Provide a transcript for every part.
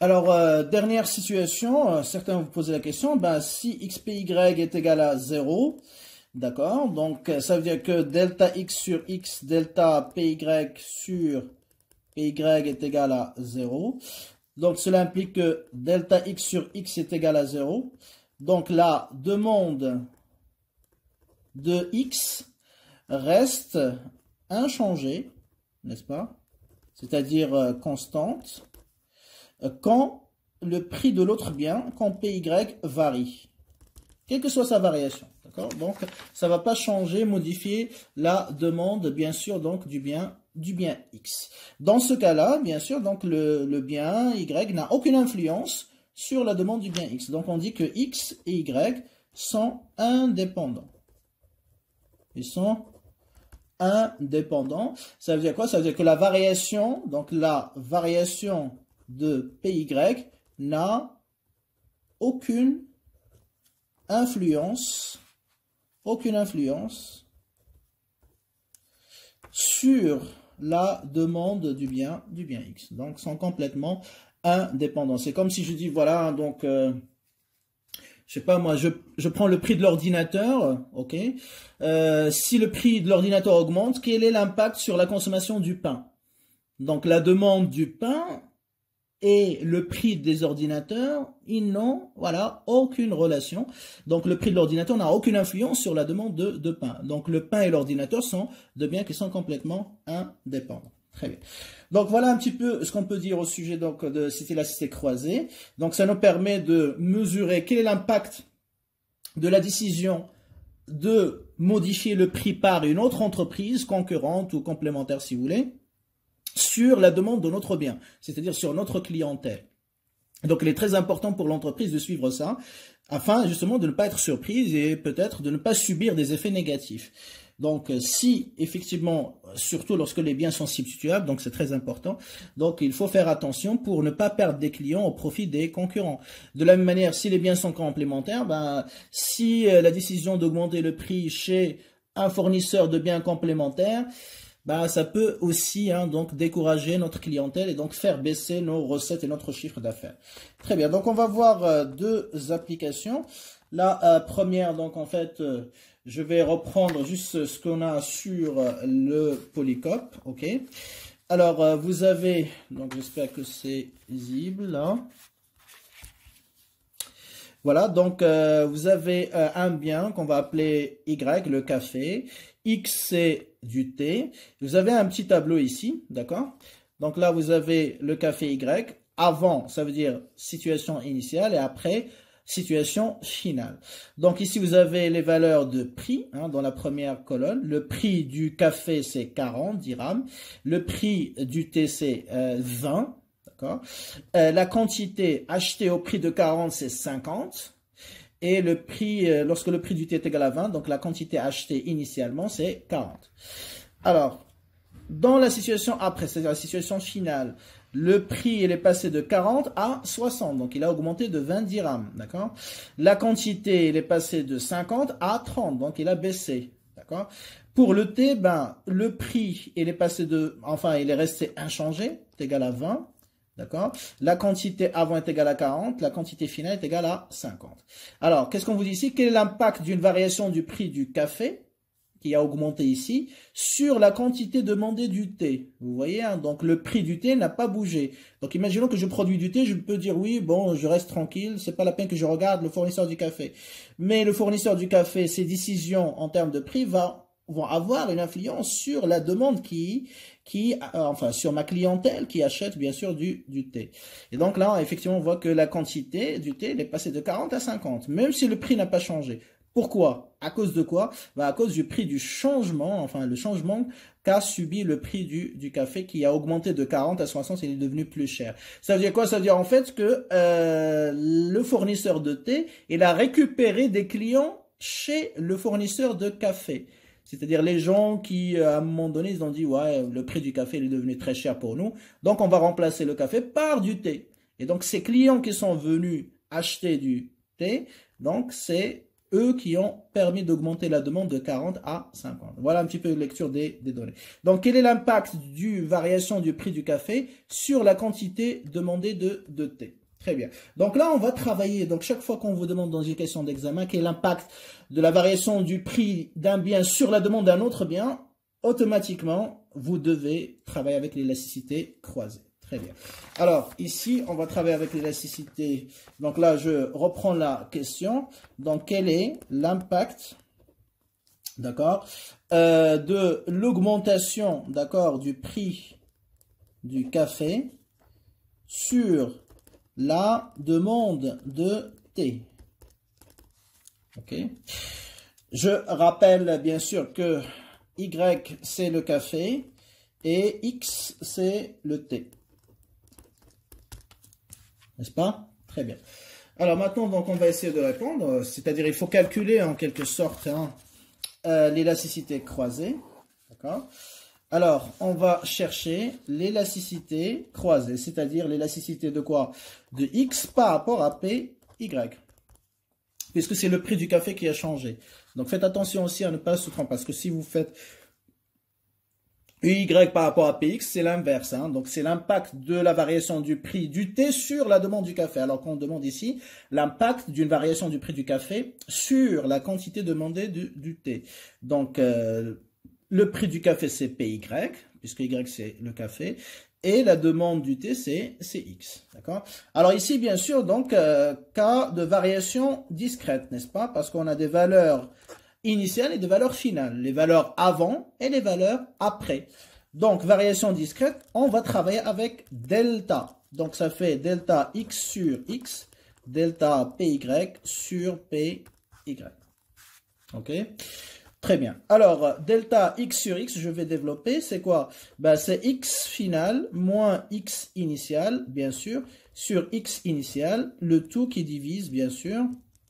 Alors, dernière situation, certains vous posez la question, si xpy est égal à 0, d'accord, donc ça veut dire que delta x sur x, delta py sur py est égal à 0. Donc, cela implique que delta x sur x est égal à 0. Donc, la demande de x reste inchangée, n'est-ce pas? C'est-à-dire constante, quand le prix de l'autre bien, quand PY varie, quelle que soit sa variation. D'accord? Donc, ça ne va pas changer, modifier la demande, bien sûr, donc du bien X. Dans ce cas-là, bien sûr, donc le bien Y n'a aucune influence sur la demande du bien X. Donc, on dit que X et Y sont indépendants. Ils sont indépendants. Ça veut dire quoi? Ça veut dire que la variation, donc la variation de PY n'a aucune influence sur la demande du bien X. Donc, sont complètement indépendants. C'est comme si je dis, voilà, donc, je sais pas moi, je prends le prix de l'ordinateur, ok. Si le prix de l'ordinateur augmente, quel est l'impact sur la consommation du pain? Donc, la demande du pain et le prix des ordinateurs, ils n'ont, voilà, aucune relation. Donc, le prix de l'ordinateur n'a aucune influence sur la demande de pain. Donc, le pain et l'ordinateur sont deux biens qui sont complètement indépendants. Très bien. Donc, voilà un petit peu ce qu'on peut dire au sujet donc, de cette élasticité croisée. Donc, ça nous permet de mesurer quel est l'impact de la décision de modifier le prix par une autre entreprise, concurrente ou complémentaire si vous voulez, sur la demande de notre bien, c'est-à-dire sur notre clientèle. Donc, il est très important pour l'entreprise de suivre ça, afin justement de ne pas être surprise et peut-être de ne pas subir des effets négatifs. Donc, si effectivement, surtout lorsque les biens sont substituables, donc c'est très important, donc il faut faire attention pour ne pas perdre des clients au profit des concurrents. De la même manière, si les biens sont complémentaires, si la décision d'augmenter le prix chez un fournisseur de biens complémentaires, ça peut aussi donc décourager notre clientèle et donc faire baisser nos recettes et notre chiffre d'affaires. Très bien, donc on va voir deux applications. La première, donc en fait, je vais reprendre juste ce qu'on a sur le Polycope, ok. Alors, vous avez, donc j'espère que c'est visible là. Voilà, donc vous avez un bien qu'on va appeler Y, le café. X, c'est du thé. Vous avez un petit tableau ici, d'accord? Donc là, vous avez le café Y. Avant, ça veut dire situation initiale et après, situation finale. Donc ici, vous avez les valeurs de prix dans la première colonne. Le prix du café, c'est 40 dirhams. Le prix du thé, c'est 20. La quantité achetée au prix de 40, c'est 50. Et le prix, lorsque le prix du thé est égal à 20, donc la quantité achetée initialement, c'est 40. Alors, dans la situation après, c'est-à-dire la situation finale, le prix il est passé de 40 à 60, donc il a augmenté de 20 dirhams, d'accord? La quantité il est passé de 50 à 30, donc il a baissé, d'accord? Pour le thé, le prix il est passé de, enfin il est resté inchangé, c'est égal à 20. D'accord? La quantité avant est égale à 40, la quantité finale est égale à 50. Alors, qu'est-ce qu'on vous dit ici? Quel est l'impact d'une variation du prix du café, qui a augmenté ici, sur la quantité demandée du thé? Vous voyez, donc le prix du thé n'a pas bougé. Donc, imaginons que je produis du thé, je peux dire oui, bon, je reste tranquille, c'est pas la peine que je regarde le fournisseur du café. Mais le fournisseur du café, ses décisions en termes de prix vont avoir une influence sur la demande enfin, sur ma clientèle qui achète bien sûr du thé. Et donc là, effectivement, on voit que la quantité du thé est passée de 40 à 50, même si le prix n'a pas changé. Pourquoi? À cause de quoi? À cause du prix du changement, enfin le changement qu'a subi le prix du café qui a augmenté de 40 à 60, il est devenu plus cher. Ça veut dire quoi? Ça veut dire en fait que le fournisseur de thé, il a récupéré des clients chez le fournisseur de café. C'est-à-dire les gens qui, à un moment donné, ils ont dit, ouais, le prix du café il est devenu très cher pour nous, donc on va remplacer le café par du thé. Et donc ces clients qui sont venus acheter du thé, donc c'est eux qui ont permis d'augmenter la demande de 40 à 50. Voilà un petit peu une lecture des données. Donc, quel est l'impact du variation du prix du café sur la quantité demandée de thé? Très bien. Donc là, on va travailler. Donc, chaque fois qu'on vous demande dans une question d'examen quel est l'impact de la variation du prix d'un bien sur la demande d'un autre bien, automatiquement, vous devez travailler avec l'élasticité croisée. Très bien. Alors, ici, on va travailler avec l'élasticité. Donc là, je reprends la question. Donc, quel est l'impact, d'accord, de l'augmentation, d'accord, du prix du café sur la demande de thé? Ok. Je rappelle bien sûr que Y, c'est le café et X, c'est le thé. N'est-ce pas? Très bien. Alors maintenant, donc, on va essayer de répondre. C'est-à-dire, il faut calculer en quelque sorte hein, l'élasticité croisée. D'accord? Alors, on va chercher l'élasticité croisée, c'est-à-dire l'élasticité de quoi? De X par rapport à PY. Puisque c'est le prix du café qui a changé. Donc, faites attention aussi à ne pas se tromper. Parce que si vous faites UY par rapport à PX, c'est l'inverse. Hein. Donc, c'est l'impact de la variation du prix du thé sur la demande du café. Alors qu'on demande ici l'impact d'une variation du prix du café sur la quantité demandée du thé. Donc, le prix du café, c'est PY, puisque Y, c'est le café. Et la demande du thé, c'est X. D'accord? Alors ici, bien sûr, donc, cas de variation discrète, n'est-ce pas? Parce qu'on a des valeurs initiales et des valeurs finales. Les valeurs avant et les valeurs après. Donc, variation discrète, on va travailler avec delta. Donc, ça fait delta X sur X, delta PY sur PY. OK? Très bien. Alors, delta X sur X, je vais développer, c'est quoi? Ben, c'est X final moins X initial, bien sûr, sur X initial, le tout qui divise, bien sûr,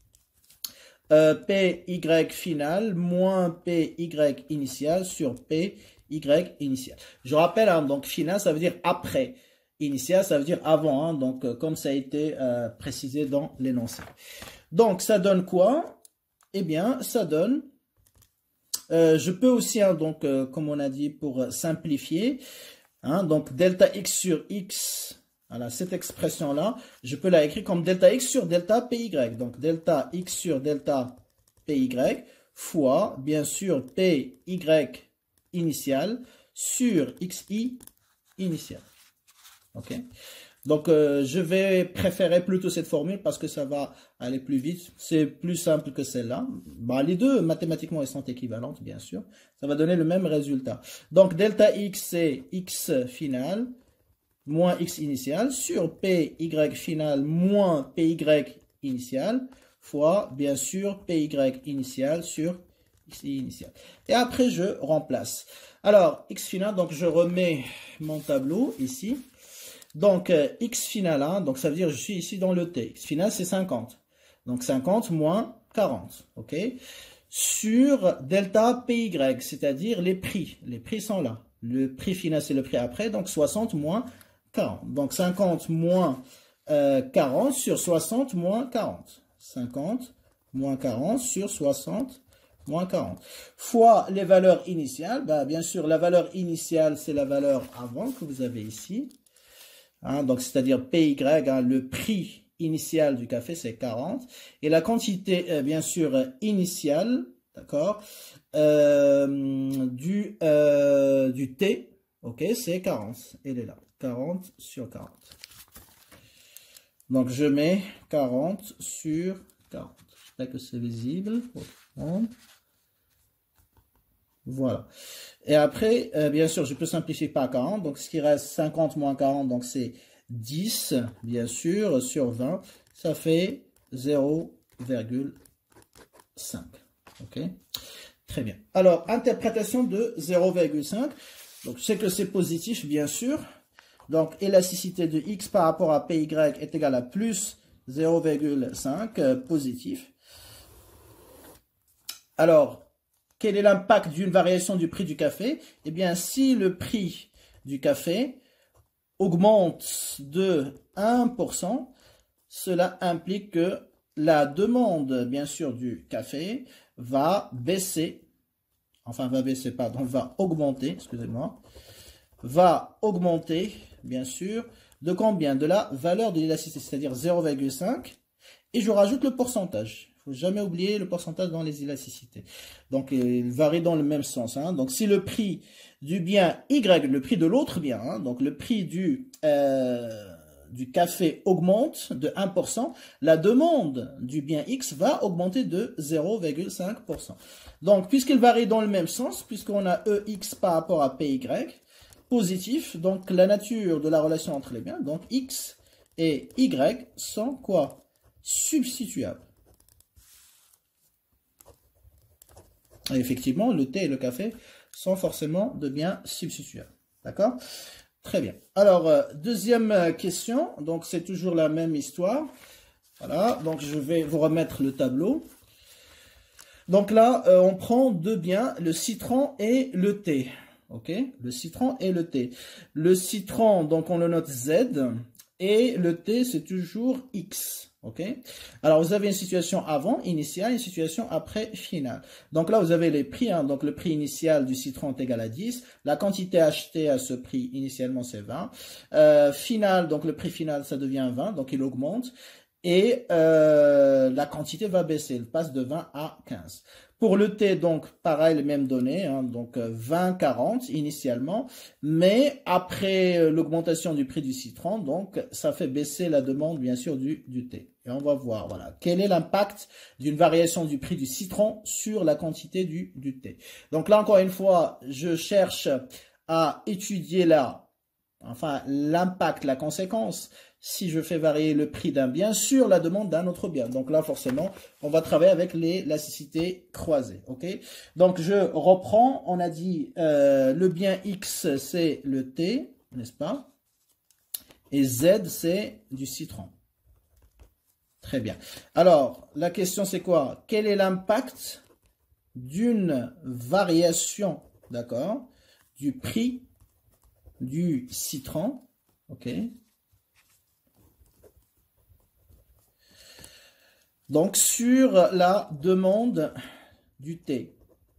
PY final moins PY initial sur PY initial. Je rappelle, hein, donc final, ça veut dire après. Initial, ça veut dire avant, hein, donc comme ça a été précisé dans l'énoncé. Donc, ça donne quoi? Eh bien, ça donne... je peux aussi, hein, donc, comme on a dit, pour simplifier, hein, donc delta x sur x, voilà, cette expression-là, je peux la écrire comme delta x sur delta py. Donc, delta x sur delta py fois, bien sûr, py initial sur xi initial. OK? Donc, je vais préférer plutôt cette formule parce que ça va aller plus vite. C'est plus simple que celle-là. Bah, les deux, mathématiquement, elles sont équivalentes, bien sûr. Ça va donner le même résultat. Donc, delta x, c'est x final moins x initial sur py final moins py initial fois, bien sûr, py initial sur xi initial. Et après, je remplace. Alors, x final, donc je remets mon tableau ici. Donc, x final, hein, donc ça veut dire je suis ici dans le t. X final, c'est 50. Donc, 50 moins 40, ok? Sur delta py, c'est-à-dire les prix. Les prix sont là. Le prix final, c'est le prix après, donc 60 moins 40. Donc, 50 moins 40 sur 60 moins 40. 50 moins 40 sur 60 moins 40. Fois les valeurs initiales. Bah, bien sûr, la valeur initiale, c'est la valeur avant que vous avez ici. Hein, donc, c'est-à-dire PY, hein, le prix initial du café, c'est 40. Et la quantité, bien sûr, initiale, d'accord, du thé, ok, c'est 40. Elle est là, 40 sur 40. Donc, je mets 40 sur 40. J'espère que c'est visible. Voilà. Et après, bien sûr, je peux simplifier par 40. Donc, ce qui reste 50 moins 40, donc c'est 10, bien sûr, sur 20. Ça fait 0,5. OK? Très bien. Alors, interprétation de 0,5. Donc, je sais que c'est positif, bien sûr. Donc, élasticité de X par rapport à PY est égale à plus 0,5, positif. Alors, quel est l'impact d'une variation du prix du café? Eh bien, si le prix du café augmente de 1%, cela implique que la demande, bien sûr, du café va baisser, enfin va baisser, pardon, va augmenter, excusez-moi, va augmenter, bien sûr, de combien? De la valeur de l'élasticité, c'est-à-dire 0,5, et je rajoute le pourcentage. Il ne faut jamais oublier le pourcentage dans les élasticités. Donc, il varie dans le même sens. Hein. Donc, si le prix du bien Y, le prix de l'autre bien, hein, donc le prix du café augmente de 1%, la demande du bien X va augmenter de 0,5%. Donc, puisqu'il varie dans le même sens, puisqu'on a EX par rapport à PY, positif, donc la nature de la relation entre les biens, donc X et Y sont quoi? Substituables. Et effectivement, le thé et le café sont forcément de biens substituables. D'accord? Très bien. Alors, deuxième question, donc c'est toujours la même histoire. Voilà, donc je vais vous remettre le tableau. Donc là, on prend deux biens, le citron et le thé. Ok, le citron et le thé. Le citron, donc on le note Z, et le thé, c'est toujours X. Ok, alors vous avez une situation avant, initiale, une situation après, finale. Donc là, vous avez les prix. Hein, donc le prix initial du citron est égal à 10. La quantité achetée à ce prix, initialement, c'est 20. Final, donc le prix final, ça devient 20, donc il augmente. Et la quantité va baisser, elle passe de 20 à 15. Pour le thé, donc, pareil, les mêmes données, hein, donc 20, 40 initialement, mais après l'augmentation du prix du citron, donc ça fait baisser la demande, bien sûr, du thé. Et on va voir, voilà, quel est l'impact d'une variation du prix du citron sur la quantité du thé. Donc là, encore une fois, je cherche à étudier l'impact, la conséquence, si je fais varier le prix d'un bien sur la demande d'un autre bien. Donc là, forcément, on va travailler avec l'élasticité croisée. Ok. Donc je reprends, on a dit le bien X, c'est le thé, n'est-ce pas? Et Z, c'est du citron. Très bien. Alors, la question, c'est quoi? Quel est l'impact d'une variation, d'accord, du prix du citron, ok? Donc, sur la demande du thé.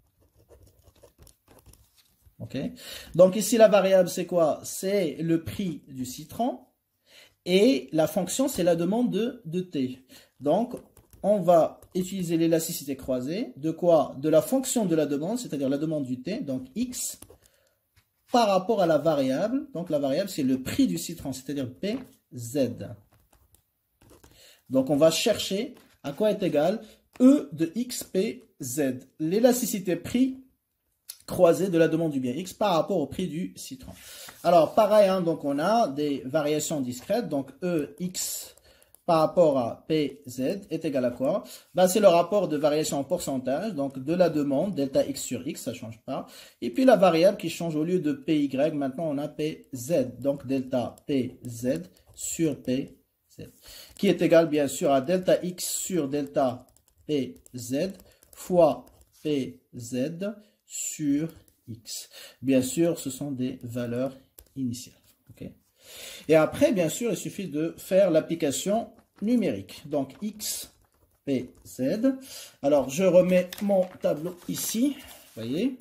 Ok? Donc, ici, la variable, c'est quoi? C'est le prix du citron. Et la fonction, c'est la demande de thé. Donc, on va utiliser l'élasticité croisée. De quoi? De la fonction de la demande, c'est-à-dire la demande du thé, donc X, par rapport à la variable. Donc, la variable, c'est le prix du citron, c'est-à-dire PZ. Donc, on va chercher à quoi est égal E de X, P, Z. L'élasticité prix croisée de la demande du bien X par rapport au prix du citron. Alors, pareil, hein, donc on a des variations discrètes. Donc, EX par rapport à PZ est égal à quoi? Ben, c'est le rapport de variation en pourcentage, donc de la demande, delta X sur X, ça ne change pas. Et puis la variable qui change, au lieu de PY, maintenant on a PZ. Donc, delta PZ sur PZ, qui est égal bien sûr à delta X sur delta PZ fois PZ sur X. Bien sûr, ce sont des valeurs initiales. Okay. Et après, bien sûr, il suffit de faire l'application numérique. Donc, X, P, Z. Alors, je remets mon tableau ici. Vous voyez.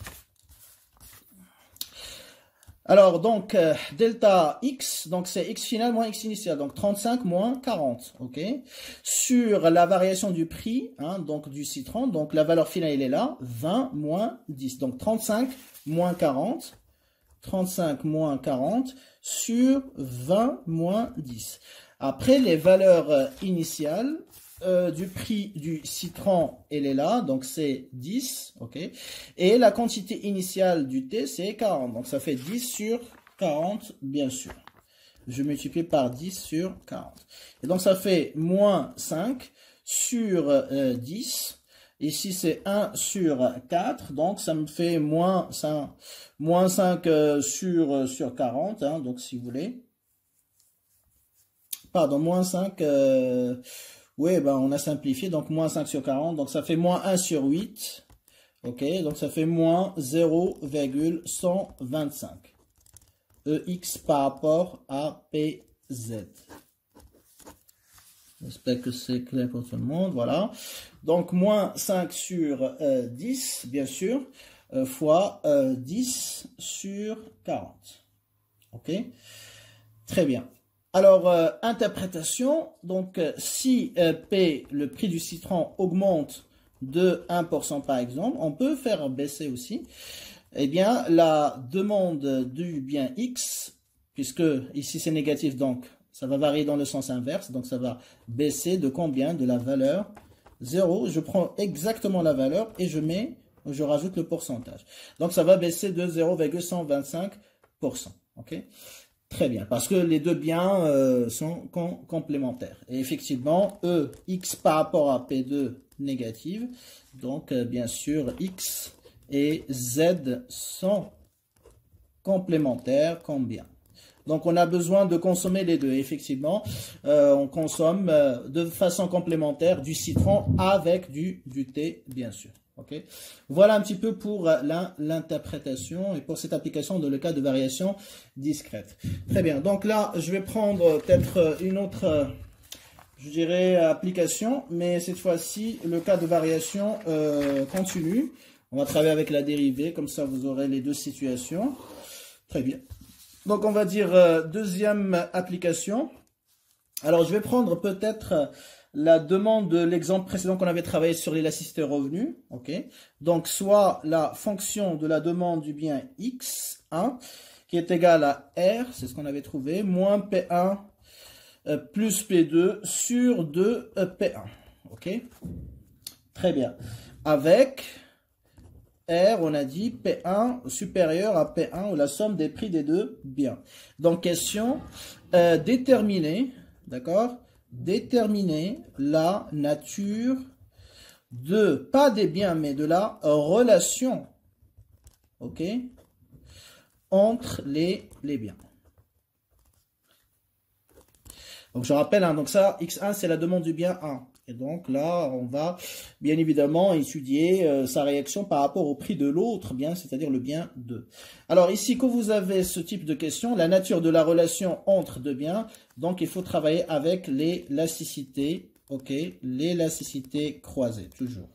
Alors, donc, delta X, donc c'est X final moins X initial, donc 35 moins 40, ok? Sur la variation du prix, hein, donc du citron, donc la valeur finale, elle est là, 20 moins 10, donc 35 moins 40, 35 moins 40 sur 20 moins 10. Après, les valeurs initiales du prix du citron, elle est là, donc c'est 10, ok. Et la quantité initiale du thé, c'est 40, donc ça fait 10 sur 40, bien sûr. Je multiplie par 10 sur 40. Et donc ça fait moins 5 sur 10. Ici, c'est 1 sur 4, donc ça me fait moins 5 sur 40, hein, donc si vous voulez. Pardon, moins 5... oui, ben on a simplifié, donc moins 5 sur 40, donc ça fait moins 1 sur 8. Ok, donc ça fait moins 0,125. EX par rapport à PZ. J'espère que c'est clair pour tout le monde. Voilà. Donc, moins 5 sur 10, bien sûr, fois 10 sur 40. OK? Très bien. Alors, interprétation. Donc, si P, le prix du citron, augmente de 1% par exemple, on peut faire baisser aussi. Eh bien, la demande du bien X, puisque ici c'est négatif, donc ça va varier dans le sens inverse, donc ça va baisser de combien? De la valeur 0. Je prends exactement la valeur et je rajoute le pourcentage. Donc ça va baisser de 0,125%. OK? Très bien, parce que les deux biens sont complémentaires. Et effectivement, E, X par rapport à P2 négative, donc bien sûr X et Z sont complémentaires combien? Donc, on a besoin de consommer les deux. Effectivement, on consomme de façon complémentaire du citron avec du thé, bien sûr. Okay. Voilà un petit peu pour l'interprétation et pour cette application dans le cas de variation discrète. Très bien. Donc là, je vais prendre peut-être une autre, je dirais, application, mais cette fois-ci, le cas de variation continue. On va travailler avec la dérivée, comme ça vous aurez les deux situations. Très bien. Donc on va dire deuxième application. Alors je vais prendre peut-être la demande de l'exemple précédent qu'on avait travaillé sur l'élasticité revenu. Ok. Donc soit la fonction de la demande du bien x1 qui est égale à r, c'est ce qu'on avait trouvé, moins p1 plus p2 sur 2 p1. Ok. Très bien. Avec R, on a dit P1 supérieur à P1 ou la somme des prix des deux biens. Donc, question, déterminer, d'accord, déterminer la nature de, pas des biens, mais de la relation, ok, entre les biens. Donc, je rappelle, hein, donc ça, X1, c'est la demande du bien 1. Et donc là, on va bien évidemment étudier sa réaction par rapport au prix de l'autre bien, c'est-à-dire le bien 2. Alors ici, quand vous avez ce type de question, la nature de la relation entre deux biens, donc il faut travailler avec l'élasticité, ok, l'élasticité croisée, toujours.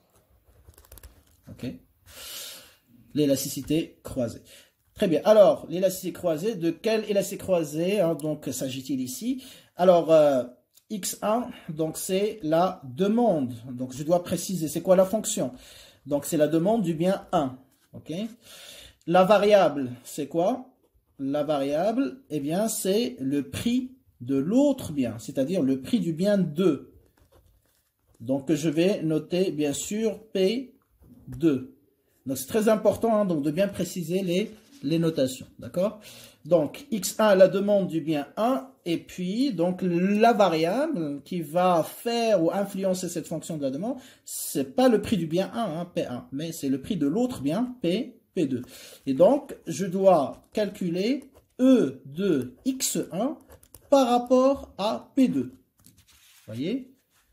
Ok, l'élasticité croisée. Très bien. Alors, l'élasticité croisée, de quelle élasticité croisée hein, donc s'agit-il ici? Alors, X1, donc c'est la demande. Donc je dois préciser, c'est quoi la fonction? Donc c'est la demande du bien 1. Ok. La variable, c'est quoi? La variable, eh bien c'est le prix de l'autre bien, c'est-à-dire le prix du bien 2. Donc je vais noter bien sûr P2. Donc c'est très important hein, donc, de bien préciser les notations. D'accord? Donc, X1, la demande du bien 1, et puis, donc, la variable qui va faire ou influencer cette fonction de la demande, c'est pas le prix du bien 1, hein, P1, mais c'est le prix de l'autre bien, P2. Et donc, je dois calculer E de X1 par rapport à P2. Vous voyez?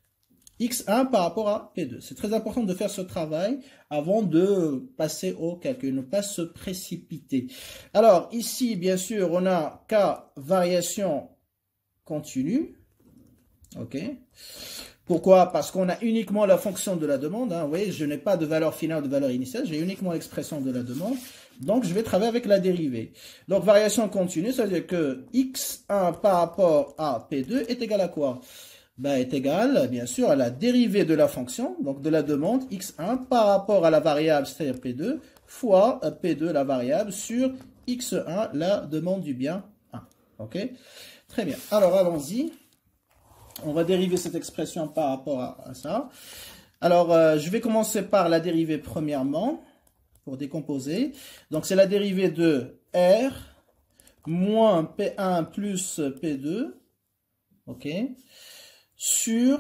X1 par rapport à P2. C'est très important de faire ce travail avant de passer au calcul, ne pas se précipiter. Alors, ici, bien sûr, on a cas variation continue. OK. Pourquoi? Parce qu'on a uniquement la fonction de la demande. Hein. Vous voyez, je n'ai pas de valeur finale, de valeur initiale. J'ai uniquement l'expression de la demande. Donc, je vais travailler avec la dérivée. Donc, variation continue, ça veut dire que X1 par rapport à P2 est égal à quoi? Ben, est égal, bien sûr, à la dérivée de la fonction, donc de la demande x1 par rapport à la variable, c'est-à-dire P2, fois P2, la variable, sur x1, la demande du bien 1. OK? Très bien. Alors, allons-y. On va dériver cette expression par rapport à ça. Alors, je vais commencer par la dérivée premièrement, pour décomposer. Donc, c'est la dérivée de R moins P1 plus P2. OK? Sur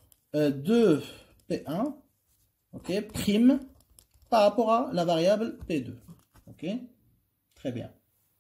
2P1, ok, prime par rapport à la variable P2. Ok, très bien.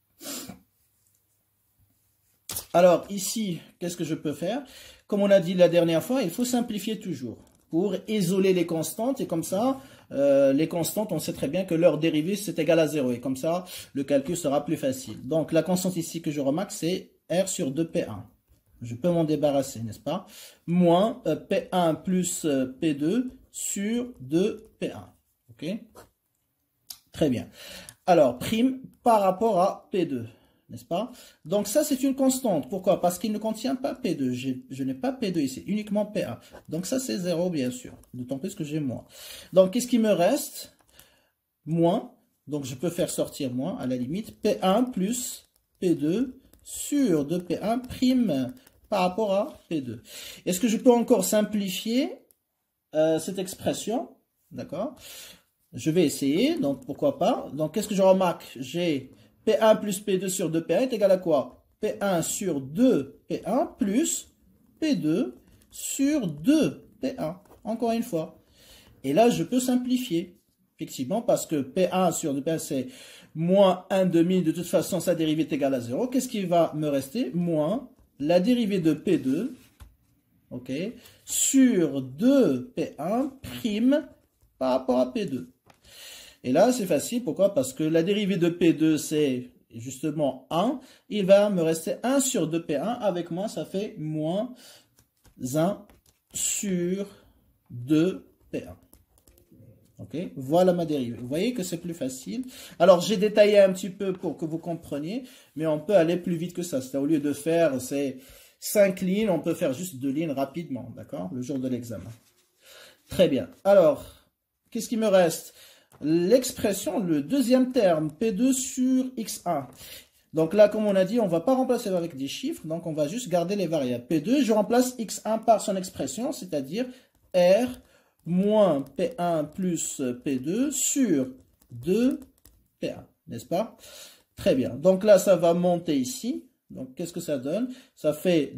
Alors ici, qu'est-ce que je peux faire? Comme on a dit la dernière fois, il faut simplifier toujours pour isoler les constantes et comme ça, les constantes, on sait très bien que leur dérivée c'est égal à 0 et comme ça, le calcul sera plus facile. Donc la constante ici que je remarque, c'est R sur 2P1. je peux m'en débarrasser, n'est-ce pas? Moins P1 plus P2 sur 2P1. Ok? Très bien. Alors, prime par rapport à P2, n'est-ce pas? Donc ça, c'est une constante. Pourquoi? Parce qu'il ne contient pas P2. Je n'ai pas P2 ici, uniquement P1. Donc ça, c'est 0, bien sûr. D'autant plus que j'ai moins. Donc, qu'est-ce qui me reste? Moins. Donc, je peux faire sortir moins, à la limite. P1 plus P2 sur 2P1 prime par rapport à P2. Est-ce que je peux encore simplifier cette expression? D'accord? Je vais essayer, donc pourquoi pas. Donc, qu'est-ce que je remarque? J'ai P1 plus P2 sur 2P1 est égal à quoi? P1 sur 2P1 plus P2 sur 2P1. Encore une fois. Et là, je peux simplifier. Effectivement, parce que P1 sur 2P1, c'est moins 1 demi. De toute façon, sa dérivée est égale à 0. Qu'est-ce qui va me rester? Moins la dérivée de P2, ok, sur 2P1 prime par rapport à P2. Et là, c'est facile. Pourquoi? Parce que la dérivée de P2, c'est justement 1. Il va me rester 1 sur 2P1. Avec moi, ça fait moins 1 sur 2P1. Ok? Voilà ma dérivée. Vous voyez que c'est plus facile. Alors, j'ai détaillé un petit peu pour que vous compreniez, mais on peut aller plus vite que ça. C'est-à-dire, au lieu de faire ces 5 lignes, on peut faire juste 2 lignes rapidement. D'accord? Le jour de l'examen. Très bien. Alors, qu'est-ce qui me reste? L'expression, le deuxième terme, P2 sur X1. Donc là, comme on a dit, on ne va pas remplacer avec des chiffres, donc on va juste garder les variables. P2, je remplace X1 par son expression, c'est-à-dire R moins P1 plus P2 sur 2P1, n'est-ce pas? Très bien. Donc là, ça va monter ici. Donc, qu'est-ce que ça donne? Ça fait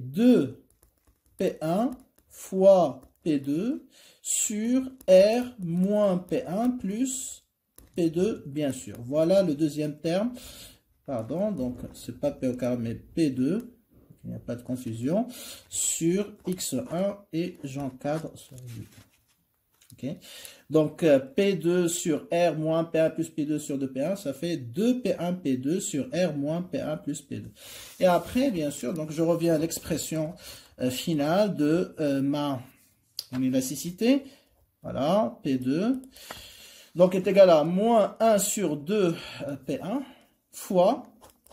2P1 fois P2 sur R moins P1 plus P2, bien sûr. Voilà le deuxième terme. Pardon, donc c'est pas P au carré, mais P2. Il n'y a pas de confusion. Sur X1 et j'encadre sur 8. Okay. Donc P2 sur R moins P1 plus P2 sur 2P1, ça fait 2P1 P2 sur R moins P1 plus P2. Et après, bien sûr, donc je reviens à l'expression finale de ma élasticité. Voilà, P2. Donc est égal à moins 1 sur 2 P1 fois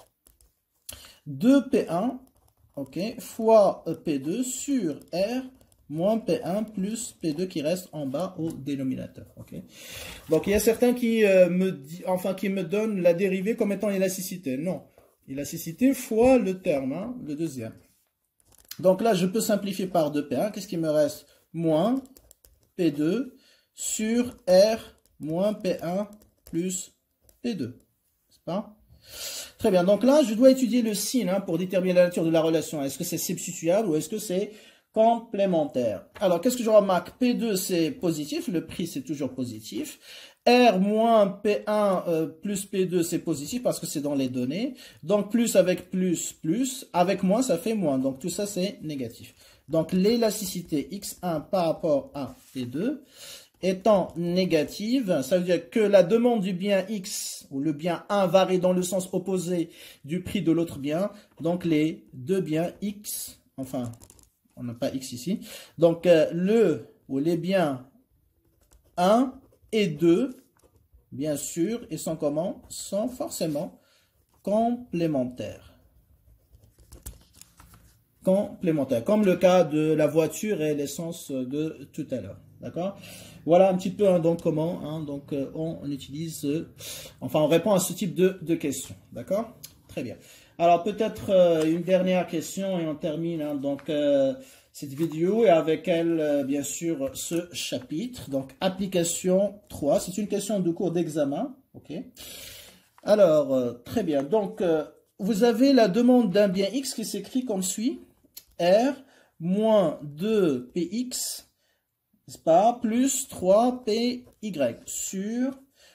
2P1, ok, fois P2 sur R moins P1 plus P2 qui reste en bas au dénominateur. Okay. Donc, il y a certains qui me donnent la dérivée comme étant l'élasticité. Non, l'élasticité fois le terme, hein, le deuxième. Donc là, je peux simplifier par 2P1. Qu'est-ce qui me reste? Moins P2 sur R moins P1 plus P2. N'est-ce pas? Très bien. Donc là, je dois étudier le signe hein, pour déterminer la nature de la relation. Est-ce que c'est substituable ou est-ce que c'est complémentaire? Alors, qu'est-ce que je remarque? P2, c'est positif. Le prix, c'est toujours positif. R moins P1 plus P2, c'est positif parce que c'est dans les données. Donc, plus avec plus, plus. Avec moins, ça fait moins. Donc, tout ça, c'est négatif. Donc, l'élasticité X1 par rapport à P2 étant négative, ça veut dire que la demande du bien X ou le bien 1 varie dans le sens opposé du prix de l'autre bien. Donc, les deux biens X, enfin, on n'a pas X ici. Donc, les biens 1 et 2, bien sûr, ils sont comment? Sont forcément complémentaires. Complémentaires, comme le cas de la voiture et l'essence de tout à l'heure. D'accord? Voilà un petit peu hein, donc comment hein, donc, on utilise, on répond à ce type de questions. D'accord? Très bien. Alors peut-être une dernière question et on termine hein, donc cette vidéo et avec elle bien sûr ce chapitre. Donc application 3, c'est une question de cours d'examen. Ok. Alors très bien. Donc vous avez la demande d'un bien X qui s'écrit comme suit. R moins 2px, n'est-ce pas, plus 3py sur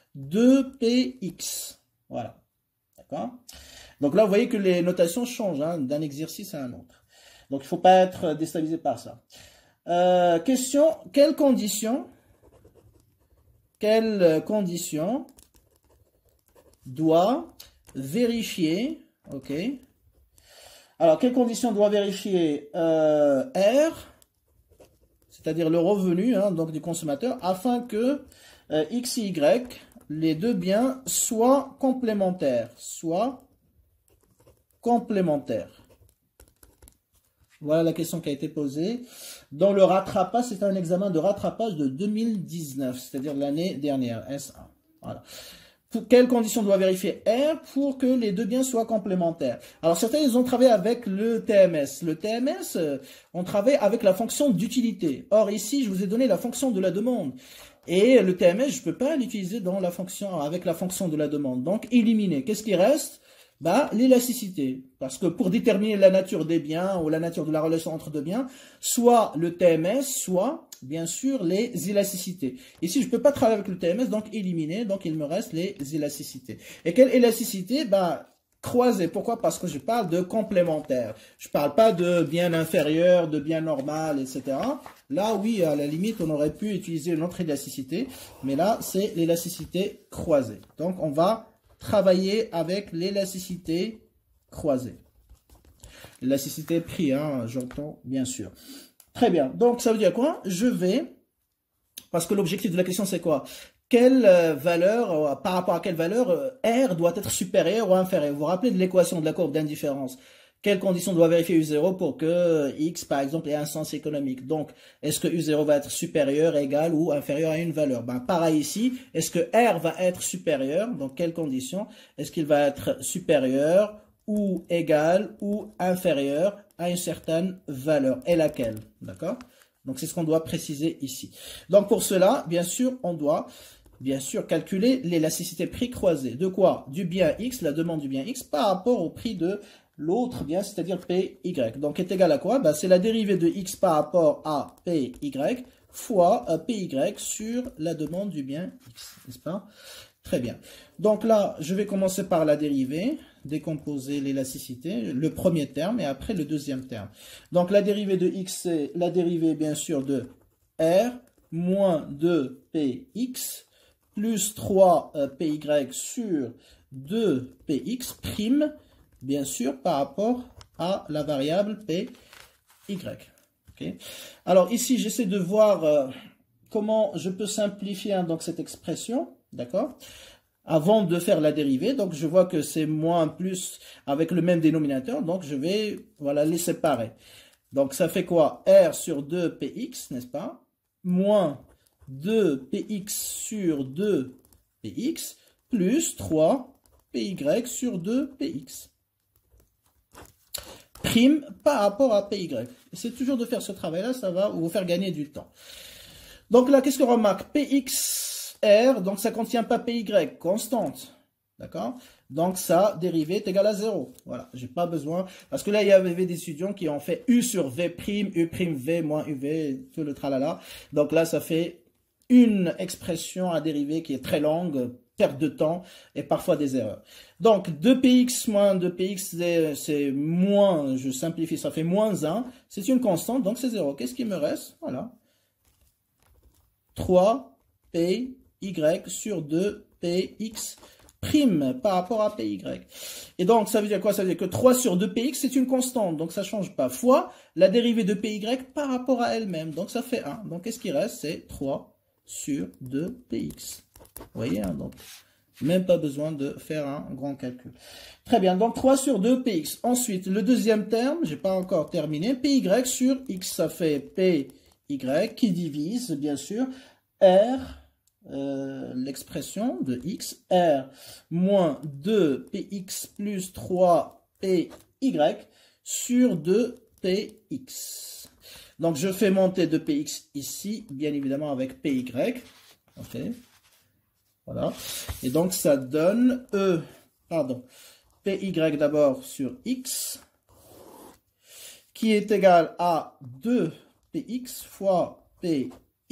2px. Voilà. D'accord? Donc là, vous voyez que les notations changent hein, d'un exercice à un autre. Donc, il ne faut pas être déstabilisé par ça. Question, quelles conditions doit vérifier, ok, Alors, quelles conditions doit vérifier R, c'est-à-dire le revenu hein, donc du consommateur, afin que X et Y, les deux biens, soient complémentaires. Voilà la question qui a été posée. Dans le rattrapage, c'est un examen de rattrapage de 2019, c'est-à-dire l'année dernière, S1. Voilà. Pour quelles conditions doit vérifier R pour que les deux biens soient complémentaires? Alors certains, ils ont travaillé avec le TMS. Le TMS, on travaille avec la fonction d'utilité. Or ici, je vous ai donné la fonction de la demande. Et le TMS, je ne peux pas l'utiliser dans la fonction, avec la fonction de la demande. Donc, éliminer. Qu'est-ce qui reste? Bah, l'élasticité. Parce que pour déterminer la nature des biens ou la nature de la relation entre deux biens, soit le TMS, soit, bien sûr, les élasticités. Ici, je ne peux pas travailler avec le TMS, donc éliminer. Donc, il me reste les élasticités. Et quelle élasticité? Bah, croisée. Pourquoi? Parce que je parle de complémentaire. Je ne parle pas de bien inférieur, de bien normal, etc. Là, oui, à la limite, on aurait pu utiliser une autre élasticité. Mais là, c'est l'élasticité croisée. Donc, on va travailler avec l'élasticité croisée. L'élasticité prix, hein, j'entends, bien sûr. Très bien. Donc, ça veut dire quoi? Je vais, parce que l'objectif de la question, c'est quoi? Quelle valeur, par rapport à quelle valeur, R doit être supérieur ou inférieur? Vous vous rappelez de l'équation de la courbe d'indifférence? Quelles conditions doit vérifier U0 pour que X, par exemple, ait un sens économique? Donc, est-ce que U0 va être supérieur, égal ou inférieur à une valeur? Ben, pareil ici, est-ce que R va être supérieur? Donc, quelles conditions? Est-ce qu'il va être supérieur ou égal ou inférieur à une certaine valeur? Et laquelle? D'accord? Donc, c'est ce qu'on doit préciser ici. Donc, pour cela, bien sûr, on doit calculer l'élasticité prix croisée. De quoi? Du bien X, la demande du bien X, par rapport au prix de l'autre bien, c'est-à-dire PY. Donc, est égal à quoi? Ben, c'est la dérivée de X par rapport à PY fois PY sur la demande du bien X, n'est-ce pas? Très bien. Donc là, je vais commencer par la dérivée, décomposer l'élasticité, le premier terme et après le deuxième terme. Donc la dérivée de X, c'est la dérivée bien sûr de R moins 2PX plus 3PY sur 2PX prime, bien sûr, par rapport à la variable PY. Okay. Alors ici, j'essaie de voir comment je peux simplifier hein, donc cette expression, d'accord, avant de faire la dérivée. Donc je vois que c'est moins plus avec le même dénominateur, donc je vais voilà, les séparer. Donc ça fait quoi? R sur 2px, n'est-ce pas? Moins 2px sur 2px plus 3py sur 2px. Prime par rapport à py. C'est toujours de faire ce travail-là, ça va vous faire gagner du temps. Donc là, qu'est-ce qu'on remarque? PXR, donc ça ne contient pas PY, constante. D'accord? Donc ça, dérivée est égale à 0. Voilà, j'ai pas besoin. Parce que là, il y avait des étudiants qui ont fait U sur V prime, U prime V moins UV, tout le tralala. Donc là, ça fait une expression à dériver qui est très longue, perte de temps et parfois des erreurs. Donc 2px moins 2px, c'est moins, je simplifie, ça fait moins 1. C'est une constante, donc c'est 0. Qu'est-ce qui me reste? Voilà. 3py sur 2px prime par rapport à py. Et donc, ça veut dire quoi? Ça veut dire que 3 sur 2px, c'est une constante, donc ça ne change pas. Fois la dérivée de py par rapport à elle-même, donc ça fait 1. Donc, qu'est-ce qui reste? C'est 3 sur 2px. Vous voyez, hein, donc, même pas besoin de faire un grand calcul. Très bien, donc 3 sur 2px. Ensuite, le deuxième terme, j'ai pas encore terminé, py sur x, ça fait py qui divise, bien sûr, r, l'expression de x, r moins 2px plus 3py sur 2px. Donc, je fais monter 2px ici, bien évidemment avec py. Ok. Voilà. Et donc, ça donne py d'abord sur x, qui est égal à 2px fois py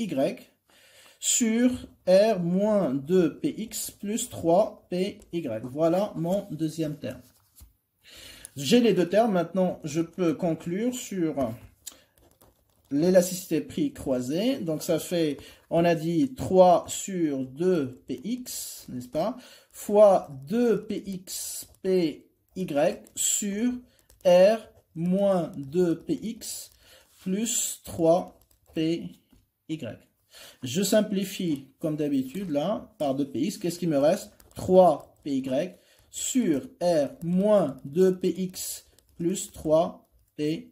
sur r moins 2px plus 3py. Voilà mon deuxième terme. J'ai les deux termes. Maintenant, je peux conclure sur l'élasticité prix croisée. Donc, ça fait, on a dit 3 sur 2px, n'est-ce pas, fois 2px py sur r moins 2px plus 3py. Je simplifie comme d'habitude là par 2px. Qu'est-ce qui me reste? 3py sur r moins 2px plus 3py.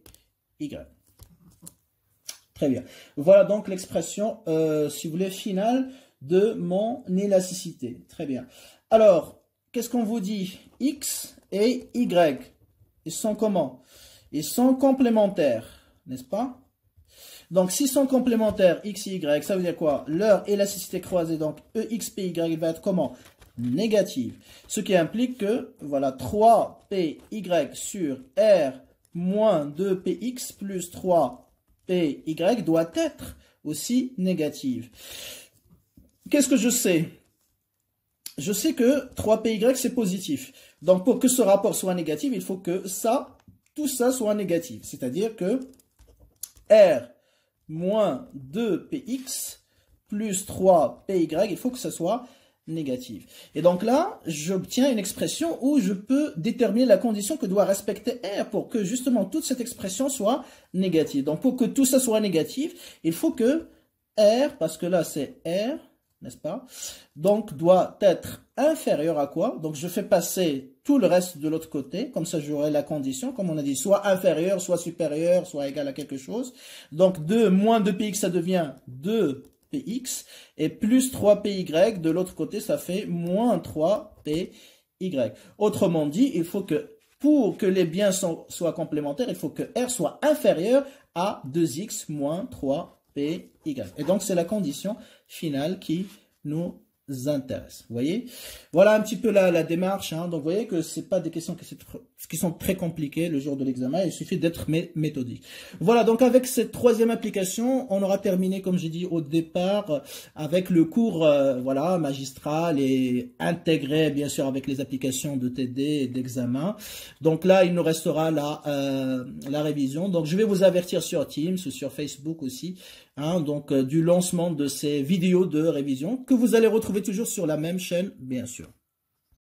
Très bien. Voilà donc l'expression, si vous voulez, finale de mon élasticité. Très bien. Alors, qu'est-ce qu'on vous dit? X et Y. Ils sont comment? Ils sont complémentaires, n'est-ce pas? Donc, s'ils sont complémentaires, X et Y, ça veut dire quoi? Leur élasticité croisée, donc EXPY, va être comment? Négative. Ce qui implique que, voilà, 3PY sur R moins 2PX plus 3PY doit être aussi négative. Qu'est-ce que je sais? Je sais que 3PY, c'est positif. Donc, pour que ce rapport soit négatif, il faut que tout ça soit négatif. C'est-à-dire que R moins 2px plus 3py, il faut que ça soit négatif. Et donc là, j'obtiens une expression où je peux déterminer la condition que doit respecter R pour que justement toute cette expression soit négative. Donc pour que tout ça soit négatif, il faut que R, parce que là c'est R, n'est-ce pas? Donc doit être inférieur à quoi? Donc je fais passer tout le reste de l'autre côté, comme ça j'aurai la condition, comme on a dit, soit inférieur, soit supérieur, soit égal à quelque chose. Donc moins 2px, ça devient 2px, et plus 3py, de l'autre côté, ça fait moins 3py. Autrement dit, il faut que, pour que les biens soient complémentaires, il faut que R soit inférieur à 2x moins 3py. Et donc c'est la condition finale qui nous intéresse. Vous voyez? Voilà un petit peu la démarche. Hein. Donc vous voyez que c'est pas des questions qui sont très compliquées le jour de l'examen. Il suffit d'être méthodique. Voilà, donc avec cette troisième application, on aura terminé, comme j'ai dit au départ, avec le cours voilà, magistral et intégré bien sûr avec les applications de TD et d'examen. Donc là, il nous restera la révision. Donc je vais vous avertir sur Teams ou sur Facebook aussi. Hein, donc du lancement de ces vidéos de révision que vous allez retrouver toujours sur la même chaîne, bien sûr.